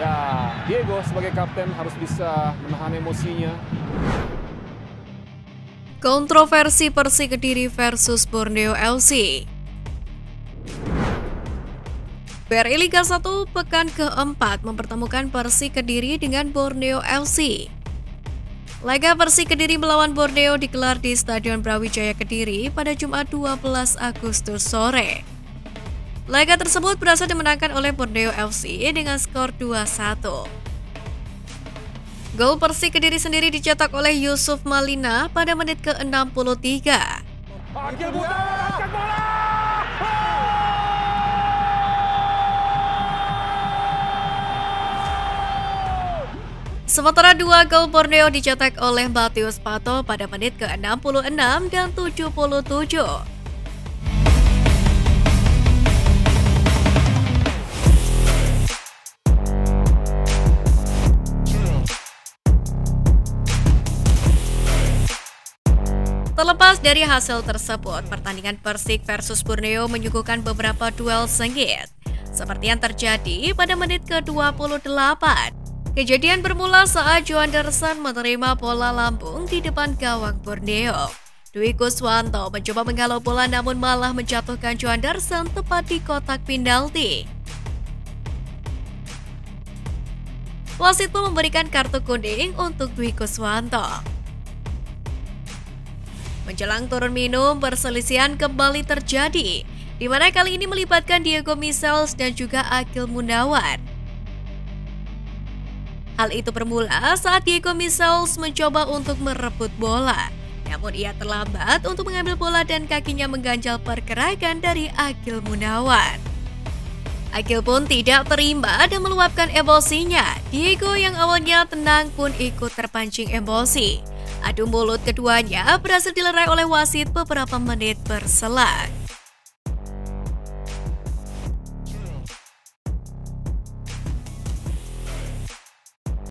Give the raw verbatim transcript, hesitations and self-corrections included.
Ya, Diego sebagai kapten harus bisa menahan emosinya. Kontroversi Persik Kediri versus Borneo F C. B R I Liga satu pekan keempat mempertemukan Persik Kediri dengan Borneo F C. Laga Persik Kediri melawan Borneo digelar di Stadion Brawijaya Kediri pada Jumat dua belas Agustus sore. Laga tersebut berhasil dimenangkan oleh Borneo F C dengan skor dua satu. Gol Persik Kediri sendiri dicetak oleh Yusuf Malina pada menit ke enam puluh tiga. Akil Buta mendapatkan bola. Sementara dua gol Borneo dicetak oleh Matius Pato pada menit ke enam puluh enam dan tujuh puluh tujuh. Terlepas dari hasil tersebut, pertandingan Persik versus Borneo menyuguhkan beberapa duel sengit, seperti yang terjadi pada menit ke dua puluh delapan. Kejadian bermula saat Joanderson menerima bola lambung di depan gawang Borneo. Dwi Kuswanto mencoba menghalau bola namun malah menjatuhkan Joanderson tepat di kotak penalti. Wasit pun memberikan kartu kuning untuk Dwi Kuswanto. Menjelang turun minum, perselisihan kembali terjadi, di mana kali ini melibatkan Diego Michels dan juga Akil Munawar. Hal itu bermula saat Diego Michels mencoba untuk merebut bola, namun ia terlambat untuk mengambil bola dan kakinya mengganjal pergerakan dari Akil Munawar. Akil pun tidak terima dan meluapkan emosinya. Diego yang awalnya tenang pun ikut terpancing emosi. Adu mulut keduanya berhasil dilerai oleh wasit beberapa menit berselang.